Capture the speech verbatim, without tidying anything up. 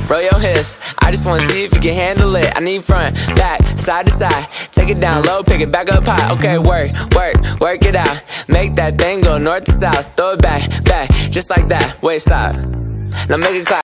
roll your hips. I just wanna see if you can handle it. I need front, back, side to side. Take it down low, pick it back up high. Okay, work, work, work it out. Make that thing go north to south. Throw it back, back, just like that. Wait, stop. Now make it clap.